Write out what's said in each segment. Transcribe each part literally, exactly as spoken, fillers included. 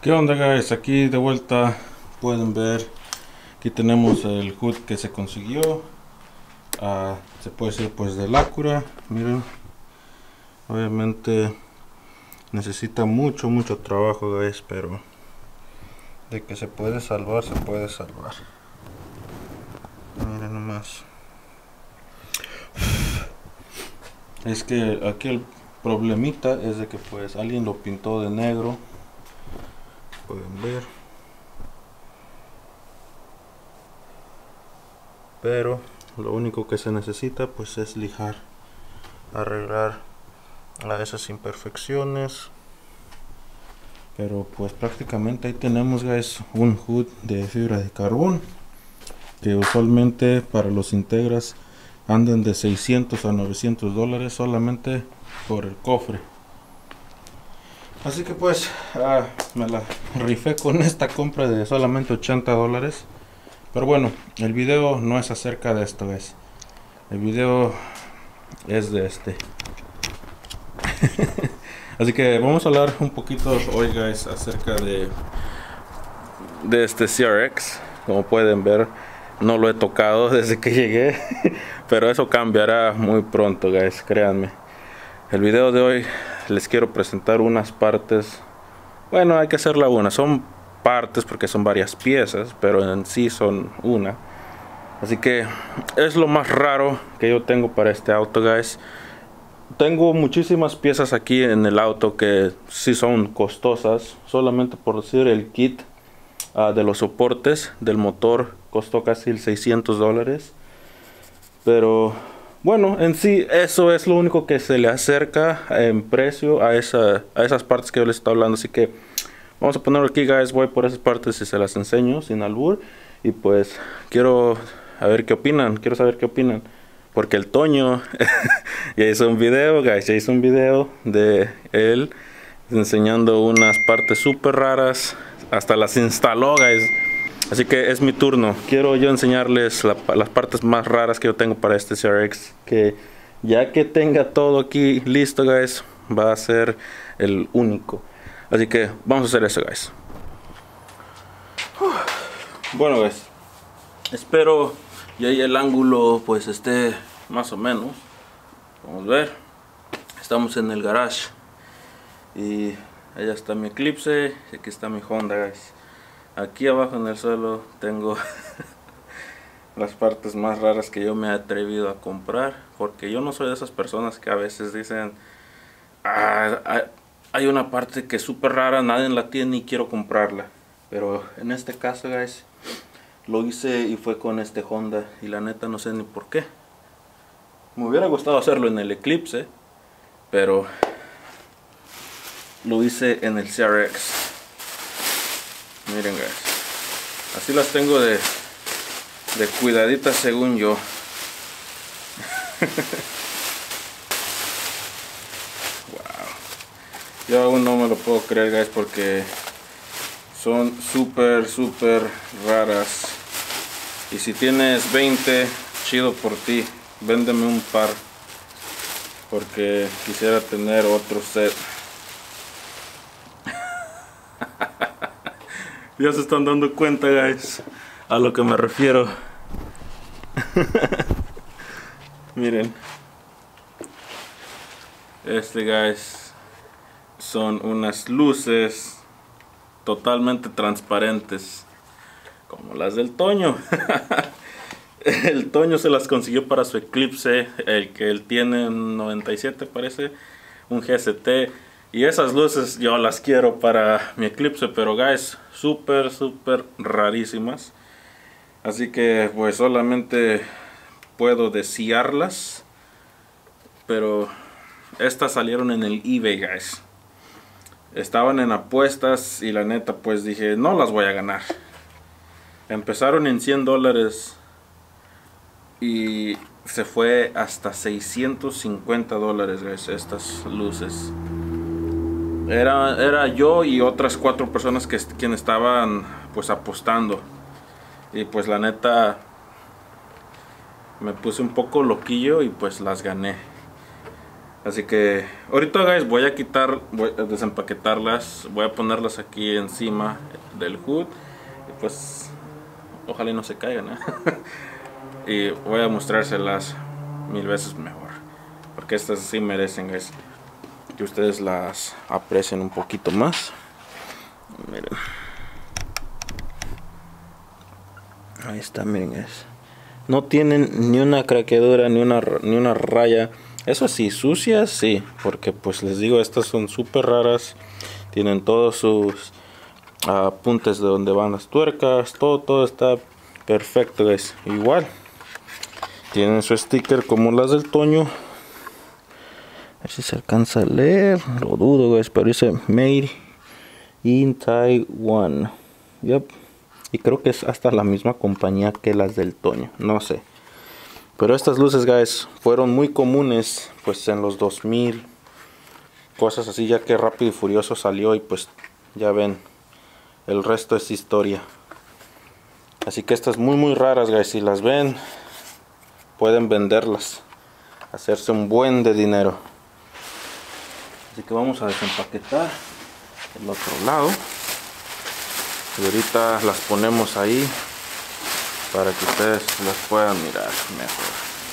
¿Qué onda, guys? Aquí de vuelta pueden ver, aquí tenemos el hood que se consiguió. Uh, se puede decir pues del Acura. Miren, obviamente necesita mucho mucho trabajo, guys, pero de que se puede salvar, se puede salvar. Miren nomás. Es que aquí el problemita es de que pues alguien lo pintó de negro. Pueden ver, pero lo único que se necesita pues es lijar, arreglar a esas imperfecciones. Pero pues prácticamente ahí tenemos, guys, un hood de fibra de carbón que usualmente para los Integras andan de seiscientos a novecientos dólares solamente por el cofre. Así que pues ah, me la rifé con esta compra de solamente ochenta dólares. Pero bueno, el video no es acerca de esto, guys. El video es de este. Así que vamos a hablar un poquito hoy, guys, acerca de de este C R X. Como pueden ver, no lo he tocado desde que llegué, pero eso cambiará muy pronto, guys, créanme. El video de hoy les quiero presentar unas partes. Bueno, hay que hacerla una, son partes porque son varias piezas, pero en sí son una. Así que es lo más raro que yo tengo para este auto, guys. Tengo muchísimas piezas aquí en el auto que sí son costosas. Solamente por decir, el kit uh, de los soportes del motor costó casi seiscientos dólares. Pero bueno, en sí eso es lo único que se le acerca en precio a, esa, a esas partes que yo les estoy hablando. Así que vamos a ponerlo aquí, guys. Voy por esas partes y se las enseño sin albur. Y pues quiero a ver qué opinan. Quiero saber qué opinan. Porque el Toño ya hizo un video, guys. Ya hizo un video de él enseñando unas partes súper raras. Hasta las instaló, guys. Así que es mi turno. Quiero yo enseñarles la, las partes más raras que yo tengo para este C R X. Que ya que tenga todo aquí listo, guys, va a ser el único. Así que vamos a hacer eso, guys. Bueno, guys, espero y ahí el ángulo pues esté más o menos. Vamos a ver. Estamos en el garage. Y allá está mi Eclipse. Y aquí está mi Honda, guys. Aquí abajo en el suelo tengo las partes más raras que yo me he atrevido a comprar. Porque yo no soy de esas personas que a veces dicen, ah, hay una parte que es súper rara, nadie la tiene y quiero comprarla. Pero en este caso, guys, lo hice y fue con este Honda. Y la neta no sé ni por qué. Me hubiera gustado hacerlo en el Eclipse, pero lo hice en el C R X. Miren, guys, así las tengo de, de cuidaditas según yo. Wow. Yo aún no me lo puedo creer, guys, porque son súper, súper raras. Y si tienes veinte, chido por ti. Véndeme un par, porque quisiera tener otro set. Ya se están dando cuenta, guys, a lo que me refiero. Miren, este, guys, son unas luces totalmente transparentes, como las del Toño. El Toño se las consiguió para su Eclipse, el que él tiene, un noventa y siete parece, un G S T. Y esas luces yo las quiero para mi Eclipse, pero, guys, súper, súper rarísimas. Así que pues solamente puedo desearlas. Pero estas salieron en el eBay, guys. Estaban en apuestas y la neta pues dije, no las voy a ganar. Empezaron en cien dólares y se fue hasta seiscientos cincuenta dólares, guys, estas luces. Era, era yo y otras cuatro personas que quienes estaban pues apostando. Y pues la neta me puse un poco loquillo y pues las gané. Así que ahorita, guys, voy a quitar, voy a desempaquetarlas, voy a ponerlas aquí encima del hood y pues ojalá y no se caigan, ¿eh? Y voy a mostrárselas mil veces mejor, porque estas sí merecen, guys, que ustedes las aprecien un poquito más. Miren, ahí está, miren, guys. No tienen ni una craqueadura, ni una, ni una raya. Eso sí, sucias, sí, porque pues les digo, estas son súper raras. Tienen todos sus apuntes de donde van las tuercas, todo, todo está perfecto, guys. Igual, tienen su sticker como las del Toño. A ver si se alcanza a leer, lo dudo, guys, pero dice Made in Taiwan. Yep. Y creo que es hasta la misma compañía que las del Toño, no sé. Pero estas luces, guys, fueron muy comunes pues en los dos mil, cosas así, ya que Rápido y Furioso salió y pues ya ven, el resto es historia. Así que estas muy muy raras, guys, si las ven pueden venderlas, hacerse un buen de dinero. Así que vamos a desempaquetar el otro lado y ahorita las ponemos ahí para que ustedes las puedan mirar mejor.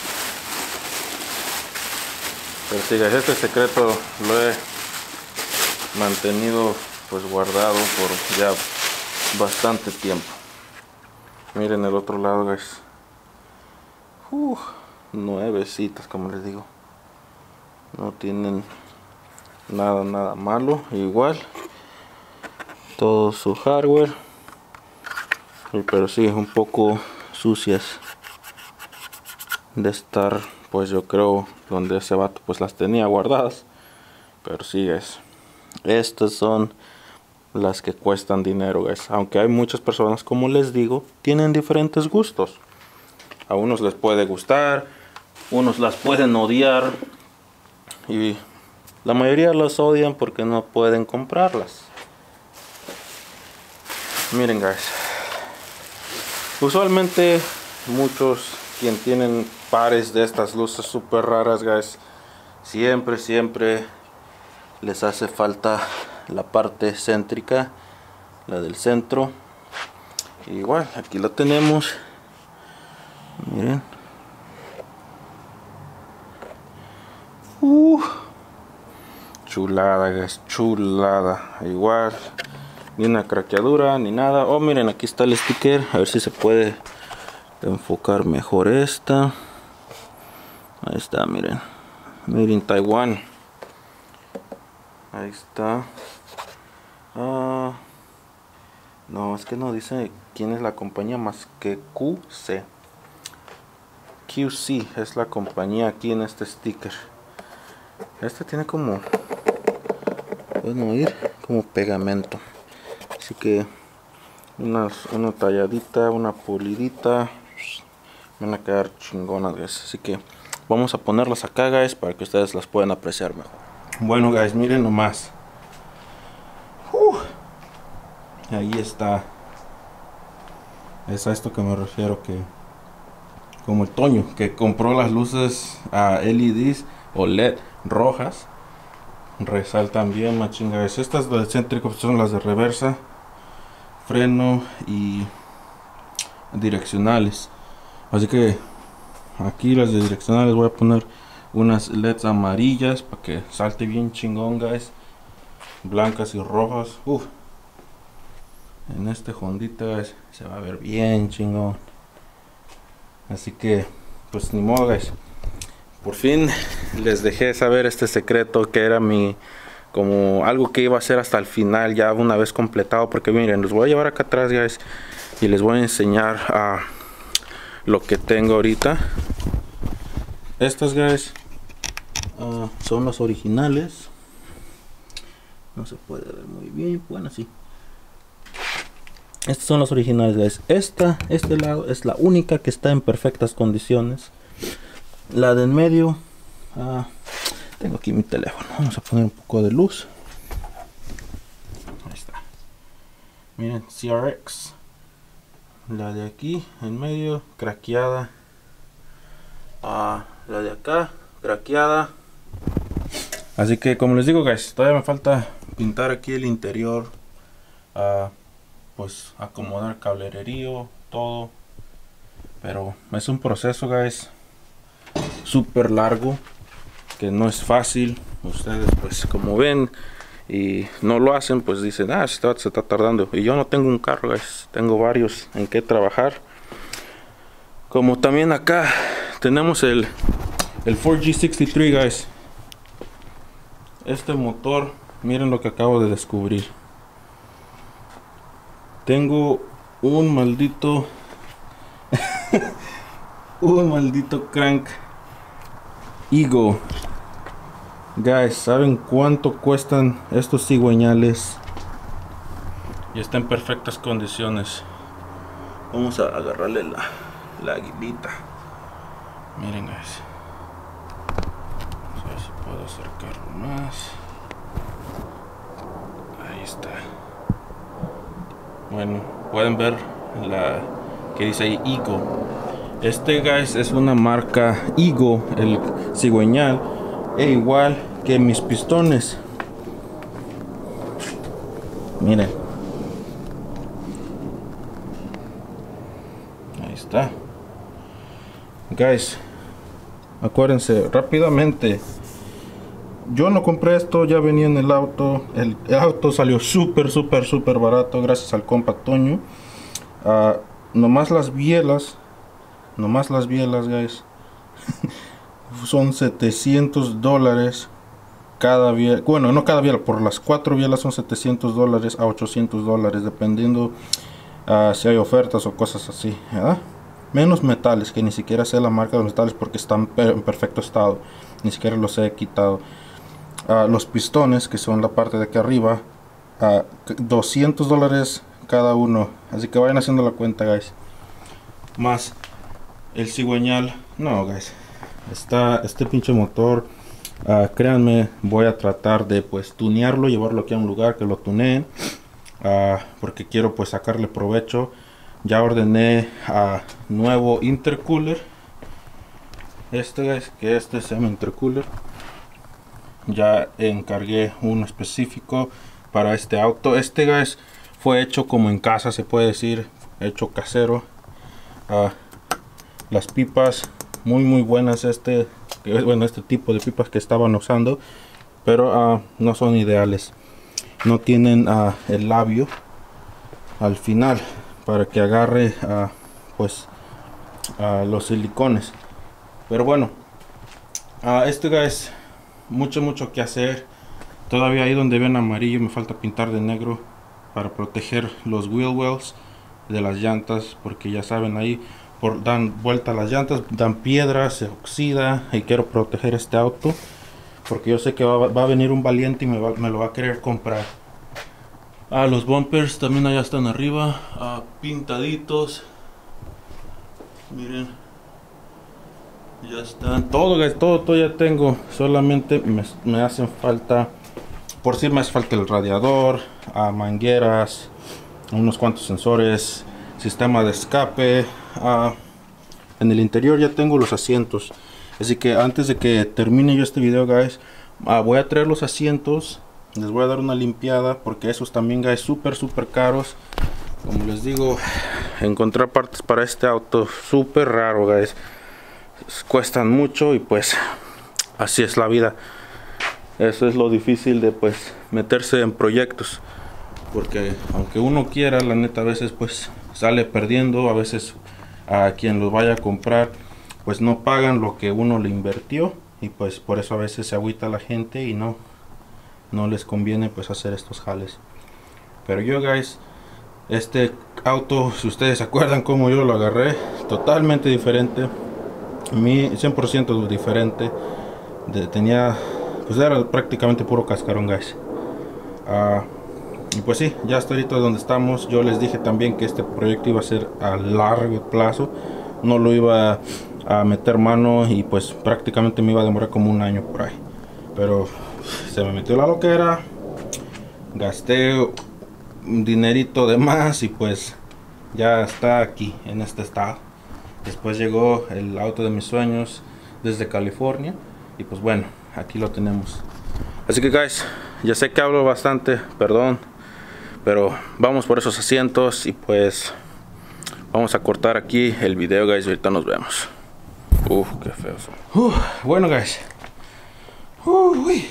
Pero sí, guys, este secreto lo he mantenido pues guardado por ya bastante tiempo. Miren el otro lado, guys. Uh, nuevecitas, como les digo. No tienen nada, nada malo. Igual, todo su hardware. Pero sí, un poco sucias de estar, pues yo creo, donde ese vato pues las tenía guardadas. Pero sí, guys, estas son las que cuestan dinero, guys. Aunque hay muchas personas, como les digo, tienen diferentes gustos. A unos les puede gustar, unos las pueden odiar y la mayoría las odian porque no pueden comprarlas. Miren, guys, usualmente muchos quien tienen pares de estas luces super raras, guys, siempre siempre les hace falta la parte céntrica, la del centro. Igual aquí la tenemos, miren. Uh, chulada, guys, chulada. Igual, ni una craqueadura ni nada. Oh, miren, aquí está el sticker, a ver si se puede enfocar mejor esta. Ahí está, miren, Made in Taiwan. Ahí está. Ah, no, es que no dice quién es la compañía más que Q C. Q C es la compañía aquí en este sticker. Este tiene como, pueden oír, como pegamento. Así que unas, una talladita, una pulidita, van a quedar chingonas, guys. Así que vamos a ponerlas acá, guys, para que ustedes las puedan apreciar mejor. Bueno, guys, miren nomás. Uh, ahí está. Es a esto que me refiero, que como el Toño, que compró las luces a L E Ds o L E D rojas, resaltan bien, machín, guys. Estas de céntrico son las de reversa, freno y direccionales. Así que aquí las de direccionales voy a poner unas L E Ds amarillas para que salte bien chingón, guys. Blancas y rojas. Uf. En este Hondita, guys, se va a ver bien chingón. Así que pues ni modo, guys. Por fin les dejé saber este secreto que era mi, como algo que iba a hacer hasta el final, ya una vez completado. Porque miren, los voy a llevar acá atrás, guys, y les voy a enseñar a lo que tengo ahorita. Estas, guys, uh, son las originales. No se puede ver muy bien, bueno, sí. Estas son las originales, guys. Esta, este lado es la única que está en perfectas condiciones. La de en medio, uh, tengo aquí mi teléfono. Vamos a poner un poco de luz. Ahí está. Miren, C R X. La de aquí, en medio, craqueada. Uh, la de acá, craqueada. Así que como les digo, guys, todavía me falta pintar aquí el interior, uh, pues acomodar cablelerío, todo. Pero es un proceso, guys, súper largo, que no es fácil. Ustedes pues como ven y no lo hacen, pues dicen, ah, se está, se está tardando. Y yo no tengo un carro, guys, tengo varios en que trabajar. Como también acá tenemos el, el Ford G sesenta y tres, guys. Este motor, miren lo que acabo de descubrir. Tengo un maldito un maldito crank Eagle. Guys, ¿saben cuánto cuestan estos cigüeñales? Y está en perfectas condiciones. Vamos a agarrarle la, la aguilita. Miren, guys. A ver si puedo acercarlo más. Ahí está. Bueno, pueden ver la que dice ahí Eagle. Este, guys, es una marca Eagle, el cigüeñal, e igual que mis pistones. Miren. Ahí está. Guys, acuérdense rápidamente. Yo no compré esto, ya venía en el auto. El, el auto salió súper, súper, súper barato gracias al compa Toño. Uh, nomás las bielas, nomás las bielas, guys, son setecientos dólares cada biela. Bueno, no cada biela, por las cuatro bielas son setecientos dólares a ochocientos dólares, dependiendo uh, si hay ofertas o cosas así, ¿verdad? Menos metales, que ni siquiera sé la marca de los metales porque están en perfecto estado, ni siquiera los he quitado. Uh, los pistones, que son la parte de aquí arriba, uh, doscientos dólares cada uno, así que vayan haciendo la cuenta, guys. Más el cigüeñal. No, guys, está este pinche motor, uh, créanme, voy a tratar de pues tunearlo, llevarlo aquí a un lugar que lo tuneen, uh, porque quiero pues sacarle provecho. Ya ordené a uh, nuevo intercooler, este, guys, que este se llama intercooler. Ya encargué uno específico para este auto. Este, guys, fue hecho como en casa, se puede decir, hecho casero. Uh, las pipas muy muy buenas, este bueno este tipo de pipas que estaban usando, pero uh, no son ideales, no tienen uh, el labio al final para que agarre uh, pues uh, los silicones. Pero bueno, uh, este, guys, mucho mucho que hacer todavía. Ahí donde ven amarillo me falta pintar de negro para proteger los wheel wells de las llantas, porque ya saben, ahí por dan vuelta las llantas, dan piedra, se oxida, y quiero proteger este auto porque yo sé que va, va a venir un valiente y me, va, me lo va a querer comprar. Ah, los bumpers también allá están arriba, ah, pintaditos, miren, ya están, todo, guys, todo, todo ya tengo, solamente me, me hacen falta, por si me hace falta el radiador, ah, mangueras, unos cuantos sensores, sistema de escape. Uh, en el interior ya tengo los asientos, así que antes de que termine yo este video, guys, uh, voy a traer los asientos, les voy a dar una limpiada, porque esos también, guys, súper súper caros. Como les digo, encontrar partes para este auto súper raro, guys, cuestan mucho y pues así es la vida. Eso es lo difícil de pues meterse en proyectos, porque aunque uno quiera, la neta, a veces pues sale perdiendo. A veces a quien los vaya a comprar pues no pagan lo que uno le invirtió, y pues por eso a veces se agüita la gente y no no les conviene pues hacer estos jales. Pero yo, guys, este auto, si ustedes se acuerdan cómo yo lo agarré, totalmente diferente, mi cien por ciento diferente. De, tenía pues era prácticamente puro cascarón, guys. uh, Y pues sí, ya hasta ahorita donde estamos. Yo les dije también que este proyecto iba a ser a largo plazo, no lo iba a meter mano, y pues prácticamente me iba a demorar como un año por ahí. Pero se me metió la loquera, gasté un dinerito de más y pues ya está aquí en este estado. Después llegó el auto de mis sueños desde California, y pues bueno, aquí lo tenemos. Así que guys, ya sé que hablo bastante, perdón, pero vamos por esos asientos y pues vamos a cortar aquí el video, guys, y ahorita nos vemos. Uf, qué feo. Uh, bueno, guys, uh, uy.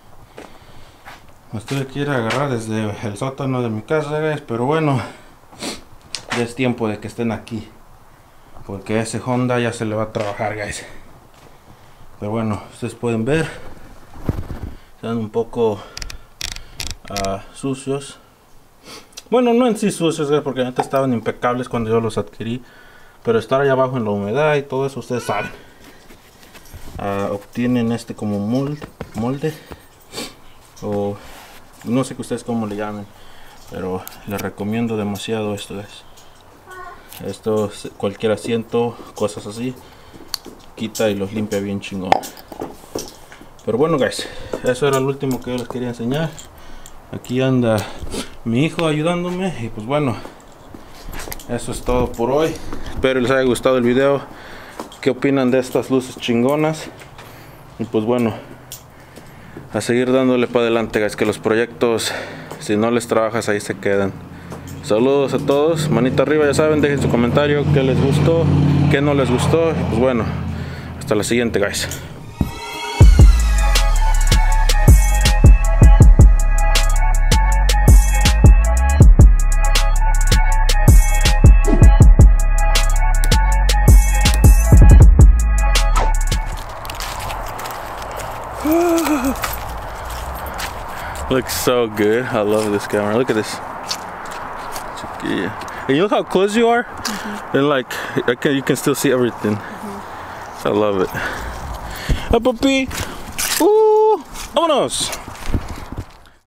Me tuve que ir a agarrar desde el sótano de mi casa, guys, pero bueno, ya es tiempo de que estén aquí, porque ese Honda ya se le va a trabajar, guys. Pero bueno, ustedes pueden ver, están un poco uh, sucios. Bueno, no en sí sucios, guys, porque antes estaban impecables cuando yo los adquirí, pero estar allá abajo en la humedad y todo eso, ustedes saben. Uh, obtienen este como molde, molde o no sé que ustedes cómo le llamen, pero les recomiendo demasiado esto, guys. Esto, cualquier asiento, cosas así, quita y los limpia bien chingón. Pero bueno, guys, eso era lo último que yo les quería enseñar. Aquí anda mi hijo ayudándome y pues bueno, eso es todo por hoy. Espero les haya gustado el video. ¿Qué opinan de estas luces chingonas? Y pues bueno, a seguir dándole para adelante, guys, que los proyectos, si no les trabajas, ahí se quedan. Saludos a todos, manita arriba, ya saben, dejen su comentario, qué les gustó, qué no les gustó. Y pues bueno, hasta la siguiente, guys. Looks so good. I love this camera. Look at this. Yeah. And you look how close you are, mm-hmm. and like I can, you can still see everything. Mm-hmm. I love it. Hey, papi. Uh, vámonos.